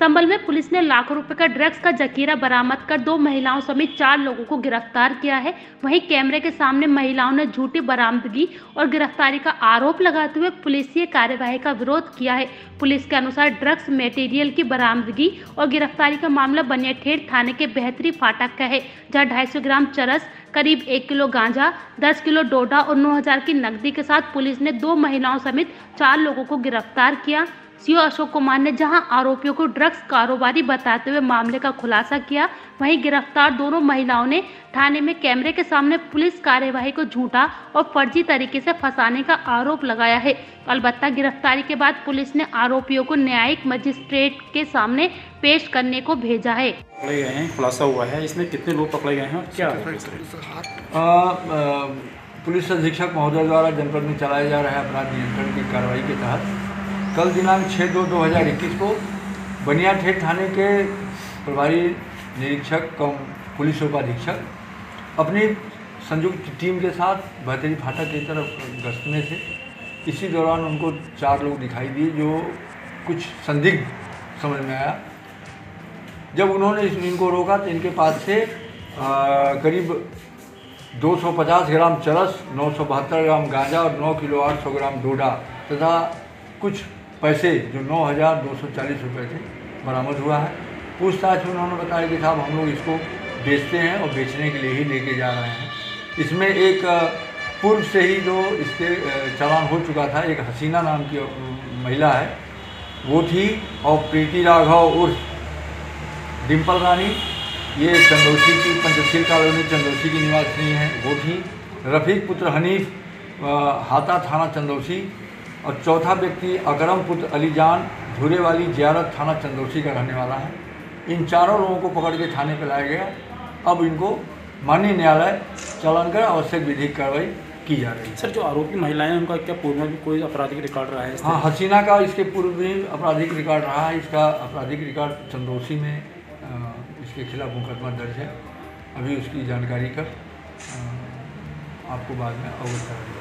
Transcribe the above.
संभल में पुलिस ने लाखों रुपए का ड्रग्स का जखीरा बरामद कर 2 महिलाओं समेत 4 लोगों को गिरफ्तार किया है। वहीं कैमरे के सामने महिलाओं ने झूठी बरामदगी और गिरफ्तारी का आरोप लगाते हुए पुलिसिय कार्यवाही का विरोध किया है। पुलिस के अनुसार ड्रग्स मटेरियल की बरामदगी और गिरफ्तारी का मामला बनियाठेड़ थाने के बेहतरी फाटक का है, जहां 250 ग्राम चरस, करीब 1 किलो गांजा, 10 किलो डोडा और 9,000 की नकदी के साथ पुलिस ने 2 महिलाओं समेत 4 लोगों को गिरफ्तार किया। सीओ अशोक कुमार ने जहां आरोपियों को ड्रग्स कारोबारी बताते हुए मामले का खुलासा किया, वहीं गिरफ्तार दोनों महिलाओं ने थाने में कैमरे के सामने पुलिस कार्यवाही को झूठा और फर्जी तरीके से फंसाने का आरोप लगाया है। अलबत्ता गिरफ्तारी के बाद पुलिस ने आरोपियों को न्यायिक मजिस्ट्रेट के सामने पेश करने को भेजा है। पकड़े गए हैं, खुलासा हुआ है, इसमें कितने लोग पकड़े गए हैं और क्या? पुलिस अधीक्षक महोदय द्वारा जनपद में चलाए जा रहे अपराध नियंत्रण की कार्रवाई के तहत कल दिनांक 6/2/2021 को बनियाठेड़ थाने के प्रभारी निरीक्षक कम पुलिस उपाधीक्षक अपनी संयुक्त टीम के साथ बेहतरी फाटक की तरफ गश्त में थे। इसी दौरान उनको 4 लोग दिखाई दिए जो कुछ संदिग्ध समझ में आया। जब उन्होंने इनको रोका तो इनके पास से करीब 250 ग्राम चरस, 972 ग्राम गांजा और 9 किलो 800 ग्राम डोडा तथा कुछ पैसे जो 9,240 रुपये थे बरामद हुआ है। पूछताछ में उन्होंने बताया कि साहब हम लोग इसको बेचते हैं और बेचने के लिए ही लेके जा रहे हैं। इसमें एक पूर्व से ही जो इसके चालान हो चुका था, एक हसीना नाम की महिला है वो थी, और प्रीति राघव उर्फ डिम्पल रानी, ये चंदौसी की पंचशील कॉलोनी चंदौसी की निवासिनी है, वो थी। रफ़ीक पुत्र हनीफ हाता थाना चंदौसी, और चौथा व्यक्ति अकरम पुत्र अलीजान धुरे वाली जियारत थाना चंदौसी का रहने वाला है। इन चारों लोगों को पकड़ के थाने पर लाया गया। अब इनको माननीय न्यायालय चालान कर आवश्यक विधिक कार्रवाई की जा रही है। सर, जो आरोपी महिलाएं हैं उनका क्या पूर्व में भी कोई आपराधिक रिकॉर्ड रहा है? हाँ, हसीना का इसके पूर्व भी आपराधिक रिकॉर्ड रहा है। इसका आपराधिक रिकॉर्ड चंदौसी में इसके खिलाफ मुकदमा दर्ज है। अभी उसकी जानकारी कर आपको बाद में अवगत करा दिया।